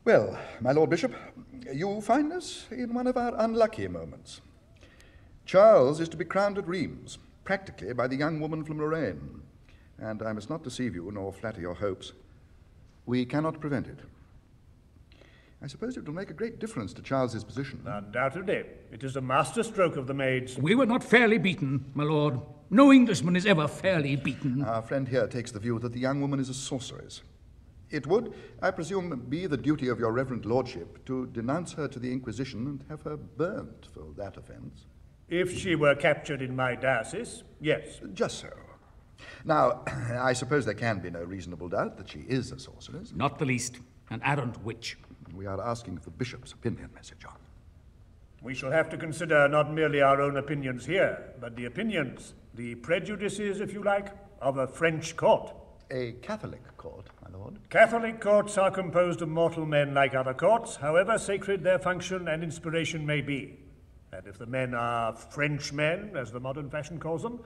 Well, my Lord Bishop, you find us in one of our unlucky moments. Charles is to be crowned at Rheims, practically by the young woman from Lorraine. And I must not deceive you nor flatter your hopes. We cannot prevent it. I suppose it will make a great difference to Charles's position. Undoubtedly. It is a masterstroke of the maids. We were not fairly beaten, my lord. No Englishman is ever fairly beaten. Our friend here takes the view that the young woman is a sorceress. It would, I presume, be the duty of your reverend lordship to denounce her to the Inquisition and have her burnt for that offence. If she were captured in my diocese, yes. Just so. Now, I suppose there can be no reasonable doubt that she is a sorceress. Not the least. An arrant witch. We are asking for the bishop's opinion, Messer John. We shall have to consider not merely our own opinions here, but the opinions, the prejudices, if you like, of a French court. A Catholic court, my lord. Catholic courts are composed of mortal men like other courts, however sacred their function and inspiration may be. And if the men are French men, as the modern fashion calls them,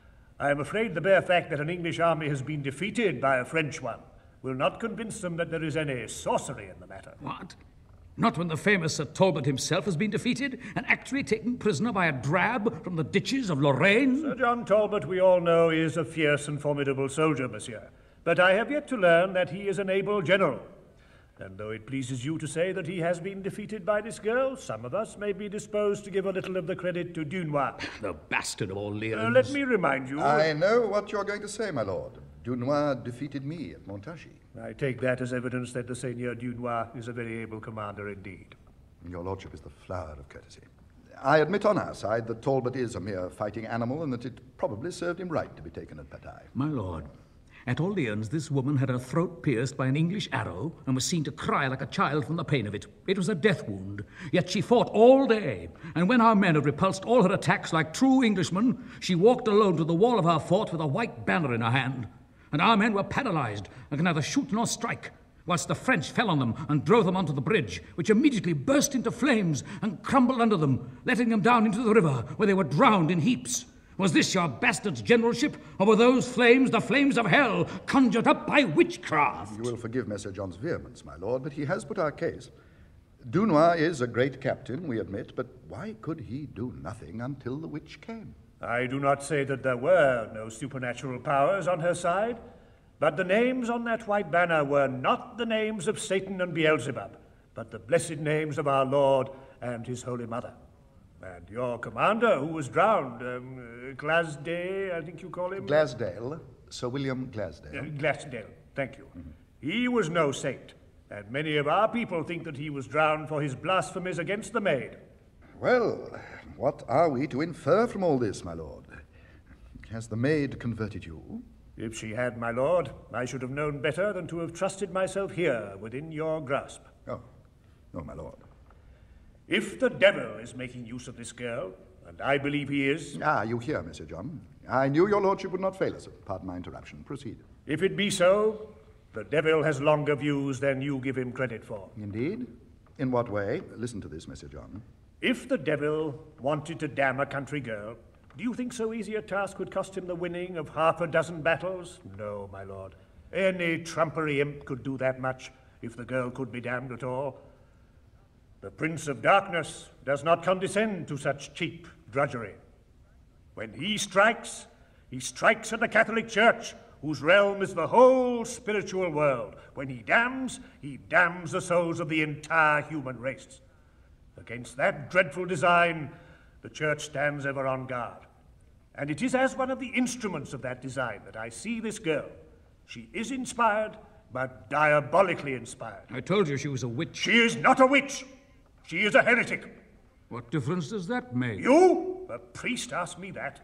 I am afraid the bare fact that an English army has been defeated by a French one will not convince them that there is any sorcery in the matter. What? Not when the famous Sir Talbot himself has been defeated and actually taken prisoner by a drab from the ditches of Lorraine? Sir John Talbot, we all know, is a fierce and formidable soldier, monsieur. But I have yet to learn that he is an able general. And though it pleases you to say that he has been defeated by this girl, some of us may be disposed to give a little of the credit to Dunois. The bastard of Orleans. Let me remind you... I know what you're going to say, my lord. Dunois defeated me at Montargis. I take that as evidence that the Seigneur Dunois is a very able commander indeed. Your lordship is the flower of courtesy. I admit on our side that Talbot is a mere fighting animal and that it probably served him right to be taken at Bataille. My lord, at Orleans this woman had her throat pierced by an English arrow and was seen to cry like a child from the pain of it. It was a death wound, yet she fought all day, and when our men had repulsed all her attacks like true Englishmen, she walked alone to the wall of our fort with a white banner in her hand. And our men were paralyzed and could neither shoot nor strike, whilst the French fell on them and drove them onto the bridge, which immediately burst into flames and crumbled under them, letting them down into the river, where they were drowned in heaps. Was this your bastard's generalship, or were those flames the flames of hell, conjured up by witchcraft? You will forgive Messer John's vehemence, my lord, but he has put our case. Dunois is a great captain, we admit, but why could he do nothing until the witch came? I do not say that there were no supernatural powers on her side, but the names on that white banner were not the names of Satan and Beelzebub, but the blessed names of our Lord and his Holy Mother. And your commander, who was drowned, Glasday, I think you call him? Glasdale, Sir William Glasdale. Glasdale, thank you. He was no saint, and many of our people think that he was drowned for his blasphemies against the maid. Well, what are we to infer from all this, my lord? Has the maid converted you? If she had, my lord, I should have known better than to have trusted myself here within your grasp. Oh, no, my lord. If the devil is making use of this girl, and I believe he is... Ah, you hear, Monsieur John. I knew your lordship would not fail us. Pardon my interruption. Proceed. If it be so, the devil has longer views than you give him credit for. Indeed? In what way? Listen to this, Monsieur John. If the devil wanted to damn a country girl, do you think so easy a task would cost him the winning of half a dozen battles? No, my lord. Any trumpery imp could do that much if the girl could be damned at all. The Prince of Darkness does not condescend to such cheap drudgery. When he strikes at the Catholic Church, whose realm is the whole spiritual world. When he damns the souls of the entire human race. Against that dreadful design, the Church stands ever on guard. And it is as one of the instruments of that design that I see this girl. She is inspired, but diabolically inspired. I told you she was a witch. She is not a witch. She is a heretic. What difference does that make? You? A priest asked me that.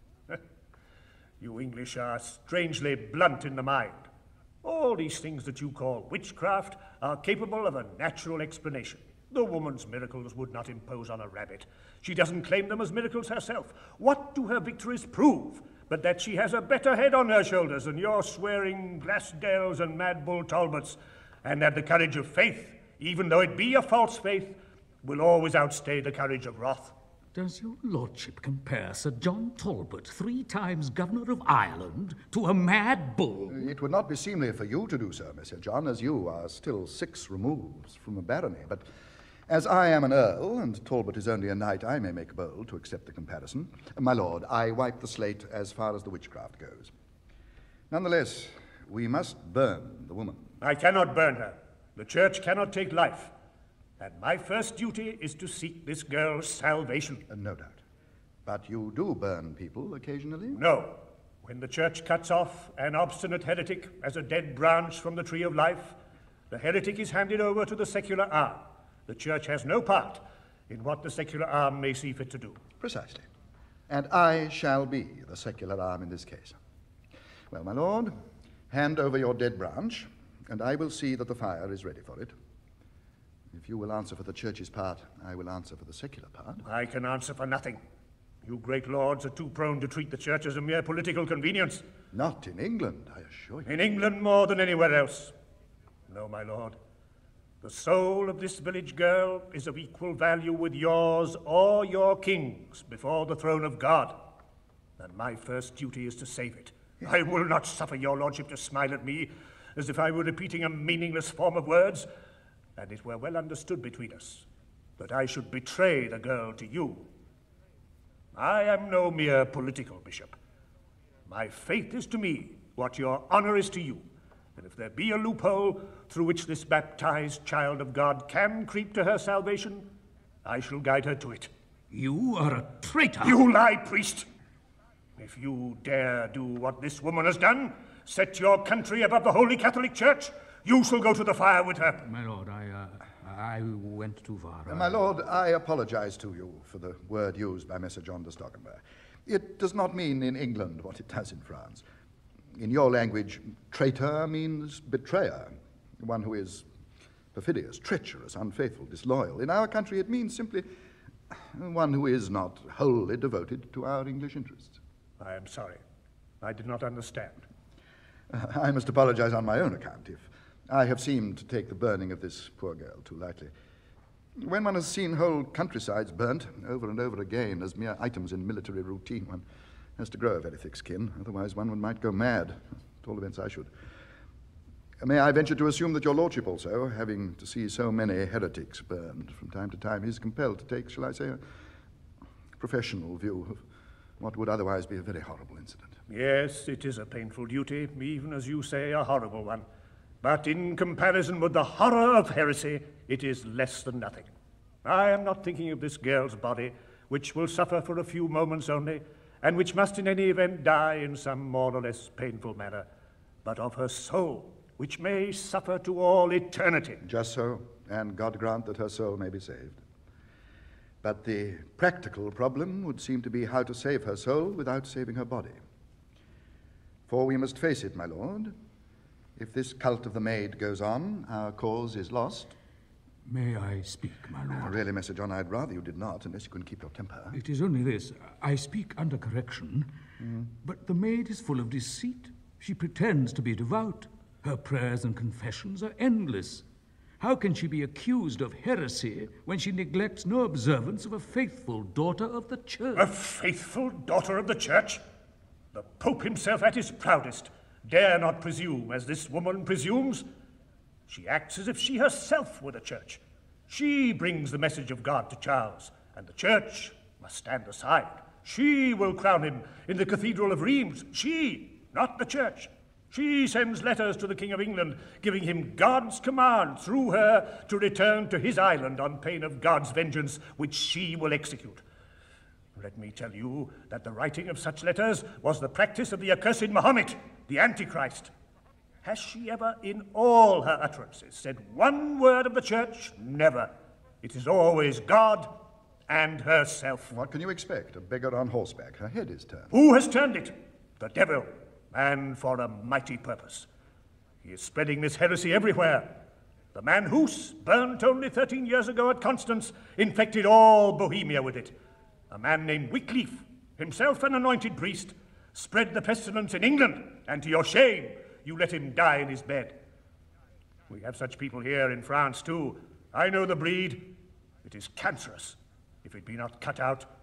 You English are strangely blunt in the mind. All these things that you call witchcraft are capable of a natural explanation. The woman's miracles would not impose on a rabbit. She doesn't claim them as miracles herself. What do her victories prove but that she has a better head on her shoulders than your swearing Glasdales and Mad Bull Talbots, and that the courage of faith, even though it be a false faith, will always outstay the courage of wrath? Does your lordship compare Sir John Talbot, 3 times Governor of Ireland, to a mad bull? It would not be seemly for you to do so, Mr. John, as you are still 6 removes from a barony. But as I am an earl, and Talbot is only a knight, I may make bold to accept the comparison. My lord, I wipe the slate as far as the witchcraft goes. Nonetheless, we must burn the woman. I cannot burn her. The church cannot take life. And my first duty is to seek this girl's salvation. No doubt. But you do burn people occasionally? No. When the church cuts off an obstinate heretic as a dead branch from the tree of life, the heretic is handed over to the secular arm. The church has no part in what the secular arm may see fit to do. Precisely. And I shall be the secular arm in this case. Well, my lord, hand over your dead branch, and I will see that the fire is ready for it. If you will answer for the church's part, I will answer for the secular part. I can answer for nothing. You great lords are too prone to treat the church as a mere political convenience. Not in England, I assure you. In England more than anywhere else. No, my lord. The soul of this village girl is of equal value with yours or your king's before the throne of God. And my first duty is to save it. I will not suffer your lordship to smile at me as if I were repeating a meaningless form of words. And it were well understood between us that I should betray the girl to you. I am no mere political bishop. My faith is to me what your honor is to you. And if there be a loophole through which this baptized child of God can creep to her salvation, I shall guide her to it. You are a traitor. You lie, priest! If you dare do what this woman has done, set your country above the Holy Catholic Church, you shall go to the fire with her. My lord, I went too far. My lord, I apologize to you for the word used by Messer John de Stockenberg. It does not mean in England what it does in France. In your language, traitor means betrayer, one who is perfidious, treacherous, unfaithful, disloyal. In our country, it means simply one who is not wholly devoted to our English interests. I am sorry. I did not understand. I must apologize on my own account if I have seemed to take the burning of this poor girl too lightly. When one has seen whole countrysides burnt over and over again as mere items in military routine, one has to grow a very thick skin, otherwise one might go mad. At all events, I should. May I venture to assume that your lordship also, having to see so many heretics burned from time to time, is compelled to take, shall I say, a professional view of what would otherwise be a very horrible incident? Yes, it is a painful duty, even as you say, a horrible one. But in comparison with the horror of heresy, it is less than nothing. I am not thinking of this girl's body, which will suffer for a few moments only, and which must in any event die in some more or less painful manner, but of her soul, which may suffer to all eternity. Just so, and God grant that her soul may be saved. But the practical problem would seem to be how to save her soul without saving her body. For we must face it, my lord, if this cult of the maid goes on, our cause is lost. May I speak, my lord? Really, Messer John, I'd rather you did not, unless you can keep your temper. It is only this. I speak under correction, but the maid is full of deceit. She pretends to be devout. Her prayers and confessions are endless. How can she be accused of heresy when she neglects no observance of a faithful daughter of the church? A faithful daughter of the church? The Pope himself at his proudest dare not presume as this woman presumes. She acts as if she herself were the church. She brings the message of God to Charles, and the church must stand aside. She will crown him in the Cathedral of Rheims. She, not the church. She sends letters to the King of England, giving him God's command through her to return to his island on pain of God's vengeance, which she will execute. Let me tell you that the writing of such letters was the practice of the accursed Mahomet, the Antichrist. Has she ever in all her utterances said one word of the church? Never. It is always God and herself. What can you expect? A beggar on horseback. Her head is turned. Who has turned it? The devil, and for a mighty purpose. He is spreading this heresy everywhere. The man Huss, burnt only 13 years ago at Constance, infected all Bohemia with it. A man named Wycliffe, himself an anointed priest, spread the pestilence in England, and to your shame, you let him die in his bed. We have such people here in France, too. I know the breed. It is cancerous. If it be not cut out,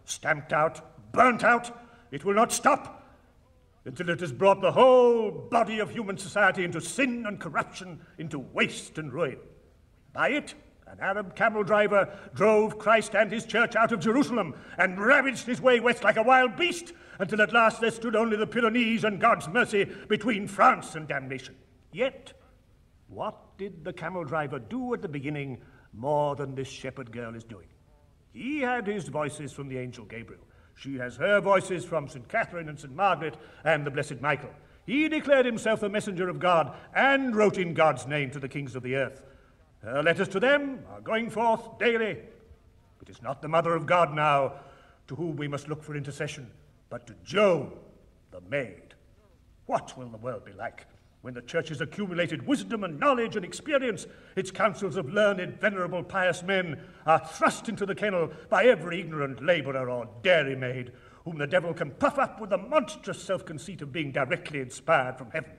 stamped out, burnt out. It will not stop until it has brought the whole body of human society into sin and corruption, into waste and ruin. By it, an Arab camel driver drove Christ and his church out of Jerusalem and ravaged his way west like a wild beast, until at last there stood only the Pyrenees and God's mercy between France and damnation. Yet, what did the camel driver do at the beginning more than this shepherd girl is doing? He had his voices from the angel Gabriel. She has her voices from St. Catherine and St. Margaret and the Blessed Michael. He declared himself the messenger of God and wrote in God's name to the kings of the earth. Her letters to them are going forth daily. It is not the Mother of God now to whom we must look for intercession, but to Joan, the maid. What will the world be like when the Church has accumulated wisdom and knowledge and experience? Its councils of learned, venerable, pious men are thrust into the kennel by every ignorant labourer or dairymaid, whom the devil can puff up with the monstrous self-conceit of being directly inspired from heaven.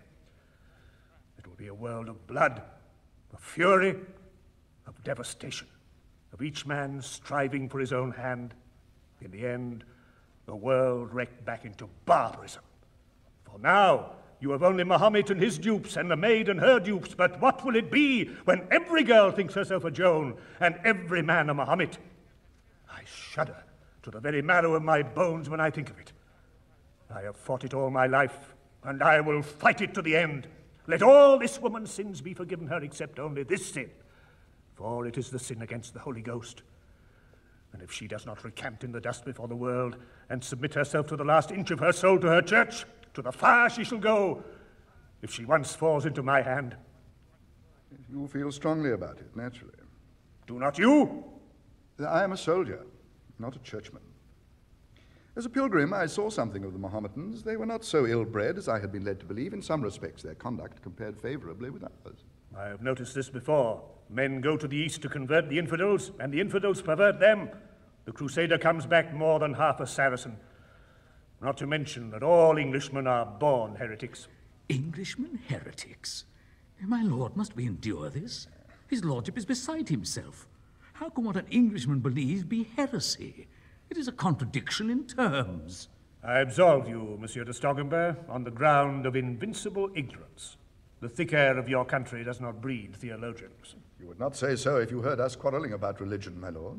It will be a world of blood, of fury, of devastation, of each man striving for his own hand. In the end, the world wrecked back into barbarism. For now, you have only Mahomet and his dupes, and the maid and her dupes, but what will it be when every girl thinks herself a Joan, and every man a Mahomet? I shudder to the very marrow of my bones when I think of it. I have fought it all my life, and I will fight it to the end. Let all this woman's sins be forgiven her, except only this sin, for it is the sin against the Holy Ghost. And if she does not recant in the dust before the world, and submit herself to the last inch of her soul to her church, to the fire she shall go, if she once falls into my hand. You feel strongly about it, naturally. Do not you? I am a soldier, not a churchman. As a pilgrim, I saw something of the Mohammedans. They were not so ill-bred as I had been led to believe. In some respects, their conduct compared favorably with ours. I have noticed this before. Men go to the east to convert the infidels, and the infidels pervert them. The Crusader comes back more than half a Saracen. Not to mention that all Englishmen are born heretics. Englishmen heretics? My lord, must we endure this? His lordship is beside himself. How can what an Englishman believes be heresy? It is a contradiction in terms. I absolve you, Monsieur de Stoggenberg, on the ground of invincible ignorance. The thick air of your country does not breed theologians. You would not say so if you heard us quarrelling about religion, my lord.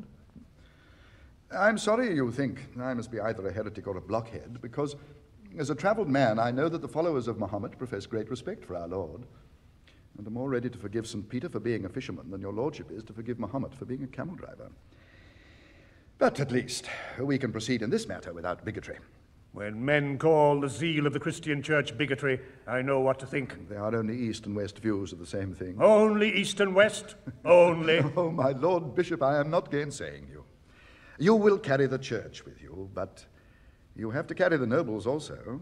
I'm sorry you think I must be either a heretic or a blockhead, because as a travelled man, I know that the followers of Muhammad profess great respect for our Lord, and are more ready to forgive St. Peter for being a fisherman than your lordship is to forgive Muhammad for being a camel driver. But at least we can proceed in this matter without bigotry. When men call the zeal of the Christian Church bigotry, I know what to think. There are only east and west views of the same thing. Only east and west? Only? Oh, my Lord Bishop, I am not gainsaying you. You will carry the church with you, but you have to carry the nobles also.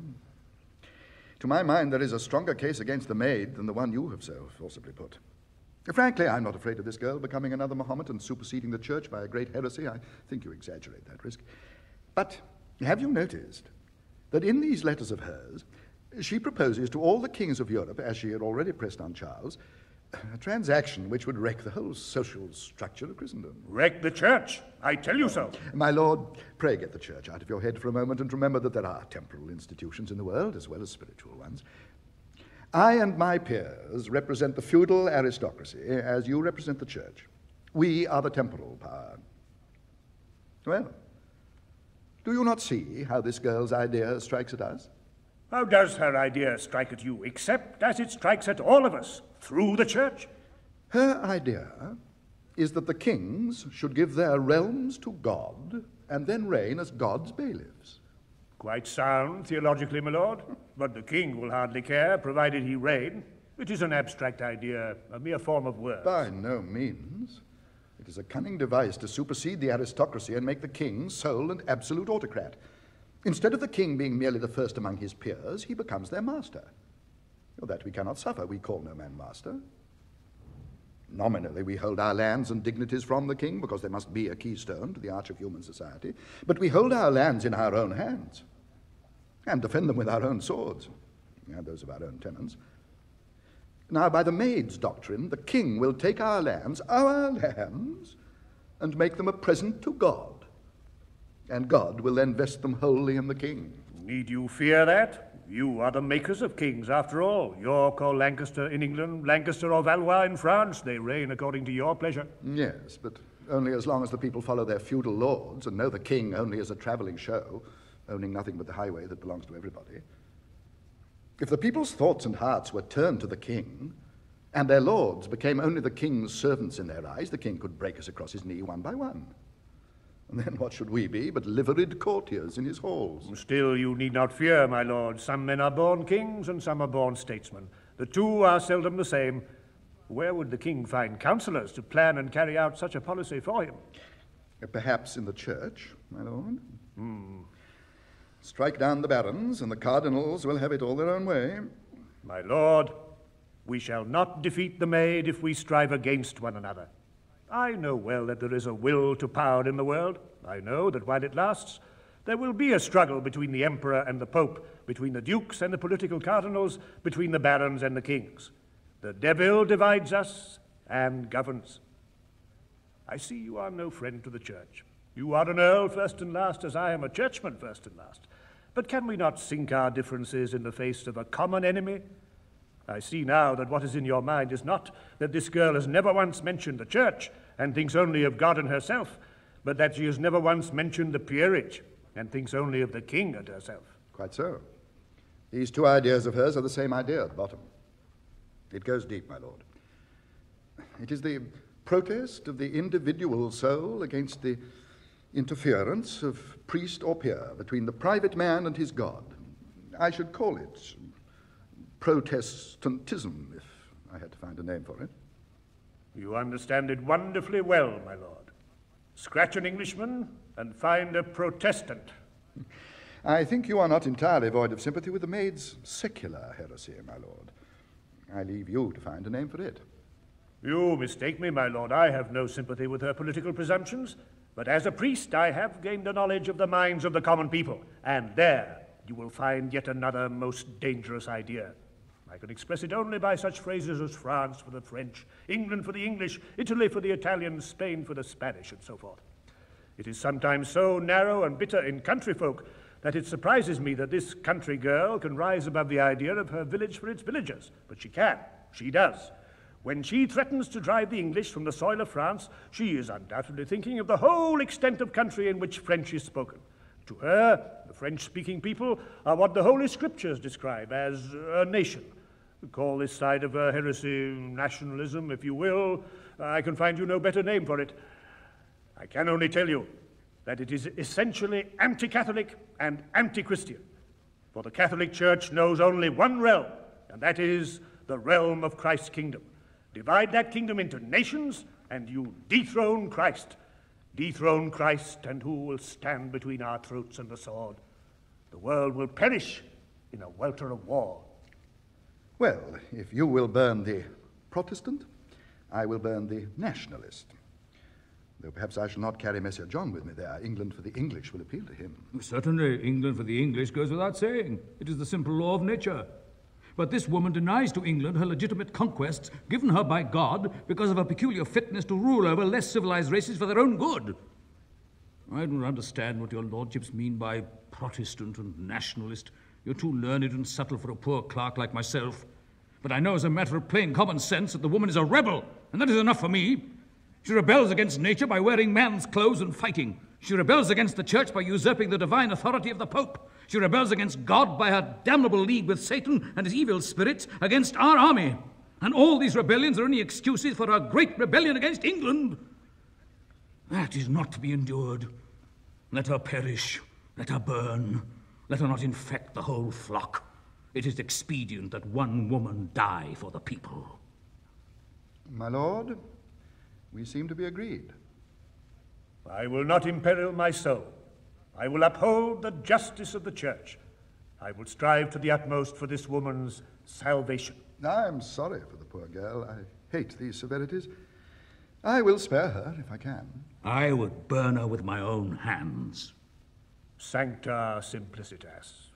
To my mind, there is a stronger case against the maid than the one you have so forcibly put. Frankly, I'm not afraid of this girl becoming another Mahomet and superseding the church by a great heresy. I think you exaggerate that risk. But have you noticed that in these letters of hers, she proposes to all the kings of Europe, as she had already pressed on Charles, a transaction which would wreck the whole social structure of Christendom. Wreck the church? I tell you so. My lord, pray get the church out of your head for a moment and remember that there are temporal institutions in the world as well as spiritual ones. I and my peers represent the feudal aristocracy as you represent the church. We are the temporal power. Well, do you not see how this girl's idea strikes at us? How does her idea strike at you, except as it strikes at all of us, through the church? Her idea is that the kings should give their realms to God and then reign as God's bailiffs. Quite sound theologically, my lord, but the king will hardly care, provided he reign. It is an abstract idea, a mere form of words. By no means. It is a cunning device to supersede the aristocracy and make the king sole and absolute autocrat. Instead of the king being merely the first among his peers, he becomes their master. Well, that we cannot suffer. We call no man master. Nominally, we hold our lands and dignities from the king, because there must be a keystone to the arch of human society. But we hold our lands in our own hands and defend them with our own swords, and those of our own tenants. Now, by the maid's doctrine, the king will take our lands, and make them a present to God. and God will then vest them wholly in the king. Need you fear that? You are the makers of kings, after all. York or Lancaster in England, Lancaster or Valois in France, they reign according to your pleasure. Yes, but only as long as the people follow their feudal lords and know the king only as a travelling show, owning nothing but the highway that belongs to everybody. If the people's thoughts and hearts were turned to the king, and their lords became only the king's servants in their eyes, the king could break us across his knee one by one. And then what should we be but liveried courtiers in his halls? Still, you need not fear, my lord. Some men are born kings and some are born statesmen. The two are seldom the same. Where would the king find counsellors to plan and carry out such a policy for him? Perhaps in the church, my lord. Strike down the barons, and the cardinals will have it all their own way. My lord, we shall not defeat the Maid if we strive against one another. I know well that there is a will to power in the world. I know that while it lasts, there will be a struggle between the emperor and the pope, between the dukes and the political cardinals, between the barons and the kings. The devil divides us and governs. I see you are no friend to the church. You are an earl first and last, as I am a churchman first and last. But can we not sink our differences in the face of a common enemy? I see now that what is in your mind is not that this girl has never once mentioned the church and thinks only of God and herself, but that she has never once mentioned the peerage and thinks only of the king and herself. Quite so. These two ideas of hers are the same idea at the bottom. It goes deep, my lord. It is the protest of the individual soul against the interference of priest or peer between the private man and his God. I should call it Protestantism, if I had to find a name for it. You understand it wonderfully well, my lord. Scratch an Englishman and find a Protestant. I think you are not entirely void of sympathy with the maid's secular heresy, my lord. I leave you to find a name for it. You mistake me, my lord. I have no sympathy with her political presumptions, but as a priest I have gained a knowledge of the minds of the common people, and there you will find yet another most dangerous idea. I can express it only by such phrases as France for the French, England for the English, Italy for the Italians, Spain for the Spanish, and so forth. It is sometimes so narrow and bitter in country folk that it surprises me that this country girl can rise above the idea of her village for its villagers. But she can. She does. When she threatens to drive the English from the soil of France, she is undoubtedly thinking of the whole extent of country in which French is spoken. To her, the French-speaking people are what the Holy Scriptures describe as a nation. Call this side of her heresy nationalism, if you will. I can find you no better name for it. I can only tell you that it is essentially anti-Catholic and anti-Christian. For the Catholic Church knows only one realm, and that is the realm of Christ's kingdom. Divide that kingdom into nations, and you dethrone Christ. Dethrone Christ, and who will stand between our throats and the sword? The world will perish in a welter of war. Well, if you will burn the Protestant, I will burn the nationalist. Though perhaps I shall not carry Messer John with me there. England for the English will appeal to him. Certainly, England for the English goes without saying. It is the simple law of nature. But this woman denies to England her legitimate conquests given her by God because of her peculiar fitness to rule over less civilized races for their own good. I don't understand what your lordships mean by Protestant and nationalist. You're too learned and subtle for a poor clerk like myself. But I know as a matter of plain common sense that the woman is a rebel, and that is enough for me. She rebels against nature by wearing man's clothes and fighting. She rebels against the church by usurping the divine authority of the Pope. She rebels against God by her damnable league with Satan and his evil spirits against our army. And all these rebellions are only excuses for her great rebellion against England. That is not to be endured. Let her perish. Let her burn. Let her not infect the whole flock. It is expedient that one woman die for the people. My lord, we seem to be agreed. I will not imperil my soul. I will uphold the justice of the church. I will strive to the utmost for this woman's salvation. I am sorry for the poor girl. I hate these severities. I will spare her if I can. I would burn her with my own hands. Sancta Simplicitas.